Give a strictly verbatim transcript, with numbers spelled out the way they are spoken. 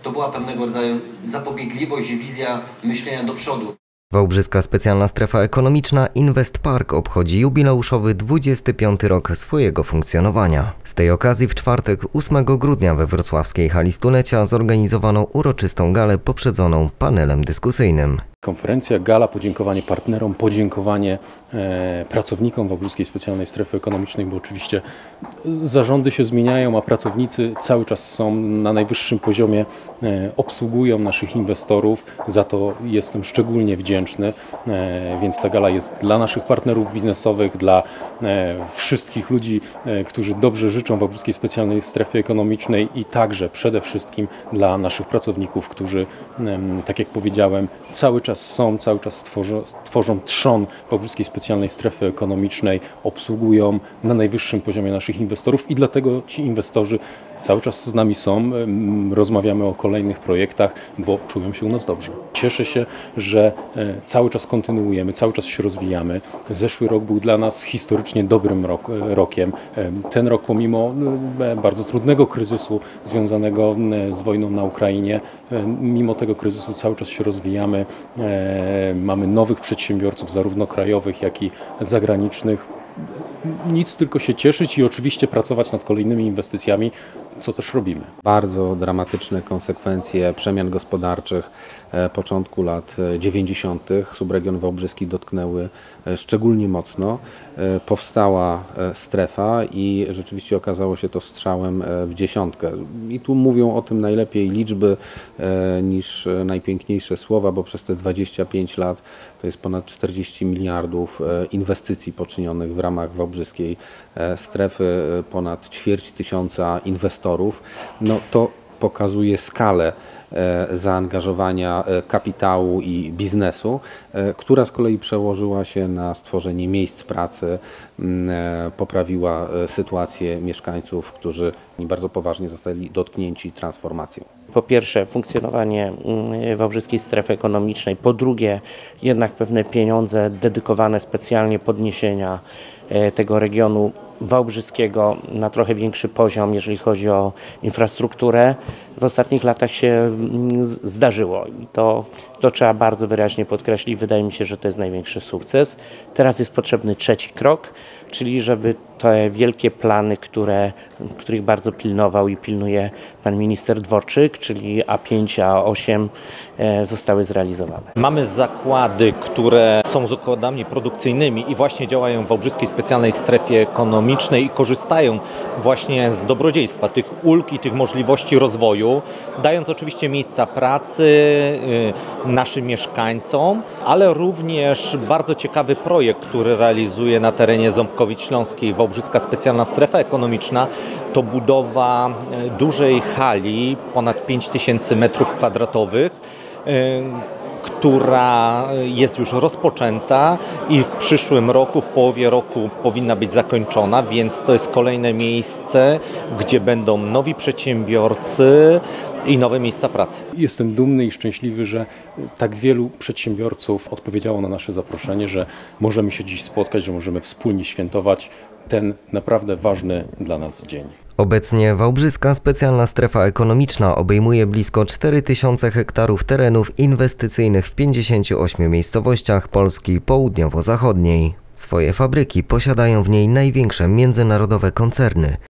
to była pewnego rodzaju zapobiegliwość i wizja myślenia do przodu. Wałbrzyska Specjalna Strefa Ekonomiczna Invest Park obchodzi jubileuszowy dwudziesty piąty rok swojego funkcjonowania. Z tej okazji w czwartek ósmego grudnia we wrocławskiej hali stulecia zorganizowano uroczystą galę poprzedzoną panelem dyskusyjnym. Konferencja, gala, podziękowanie partnerom, podziękowanie e, pracownikom Wałbrzyskiej Specjalnej Strefy Ekonomicznej, bo oczywiście zarządy się zmieniają, a pracownicy cały czas są na najwyższym poziomie, e, obsługują naszych inwestorów. Za to jestem szczególnie wdzięczny, e, więc ta gala jest dla naszych partnerów biznesowych, dla e, wszystkich ludzi, e, którzy dobrze życzą Wałbrzyskiej Specjalnej Strefie Ekonomicznej i także przede wszystkim dla naszych pracowników, którzy, e, tak jak powiedziałem, cały czas są, cały czas tworzą, tworzą trzon Wałbrzyskiej Specjalnej Strefy Ekonomicznej, obsługują na najwyższym poziomie naszych inwestorów i dlatego ci inwestorzy cały czas z nami są, rozmawiamy o kolejnych projektach, bo czują się u nas dobrze. Cieszę się, że cały czas kontynuujemy, cały czas się rozwijamy. Zeszły rok był dla nas historycznie dobrym rok, rokiem. Ten rok pomimo bardzo trudnego kryzysu związanego z wojną na Ukrainie, mimo tego kryzysu cały czas się rozwijamy. Mamy nowych przedsiębiorców, zarówno krajowych, jak i zagranicznych. Nic, tylko się cieszyć i oczywiście pracować nad kolejnymi inwestycjami, co też robimy. Bardzo dramatyczne konsekwencje przemian gospodarczych początku lat dziewięćdziesiątych subregion wałbrzyski dotknęły szczególnie mocno. Powstała strefa i rzeczywiście okazało się to strzałem w dziesiątkę. I tu mówią o tym najlepiej liczby niż najpiękniejsze słowa, bo przez te dwadzieścia pięć lat to jest ponad czterdzieści miliardów inwestycji poczynionych w ramach wałbrzyskiej strefy, ponad ćwierć tysiąca inwestorów. No to pokazuje skalę zaangażowania kapitału i biznesu, która z kolei przełożyła się na stworzenie miejsc pracy, poprawiła sytuację mieszkańców, którzy bardzo poważnie zostali dotknięci transformacją. Po pierwsze funkcjonowanie Wałbrzyskiej Strefy Ekonomicznej, po drugie jednak pewne pieniądze dedykowane specjalnie podniesienia tego regionu wałbrzyskiego na trochę większy poziom, jeżeli chodzi o infrastrukturę, w ostatnich latach się zdarzyło i to, to trzeba bardzo wyraźnie podkreślić. Wydaje mi się, że to jest największy sukces. Teraz jest potrzebny trzeci krok, czyli żeby te wielkie plany, które, których bardzo pilnował i pilnuje pan minister Dworczyk, czyli A pięć, A osiem, zostały zrealizowane. Mamy zakłady, które są zakładami produkcyjnymi i właśnie działają w Wałbrzyskiej Specjalnej Strefie Ekonomicznej i korzystają właśnie z dobrodziejstwa tych ulg i tych możliwości rozwoju, dając oczywiście miejsca pracy naszym mieszkańcom, ale również bardzo ciekawy projekt, który realizuje na terenie Ząbkowic Śląskiej Wałbrzyska Specjalna Strefa Ekonomiczna, to budowa dużej hali, ponad pięć tysięcy metrów kwadratowych, która jest już rozpoczęta i w przyszłym roku, w połowie roku powinna być zakończona, więc to jest kolejne miejsce, gdzie będą nowi przedsiębiorcy i nowe miejsca pracy. Jestem dumny i szczęśliwy, że tak wielu przedsiębiorców odpowiedziało na nasze zaproszenie, że możemy się dziś spotkać, że możemy wspólnie świętować ten naprawdę ważny dla nas dzień. Obecnie Wałbrzyska Specjalna Strefa Ekonomiczna obejmuje blisko cztery tysiące hektarów terenów inwestycyjnych w pięćdziesięciu ośmiu miejscowościach Polski południowo-zachodniej. Swoje fabryki posiadają w niej największe międzynarodowe koncerny,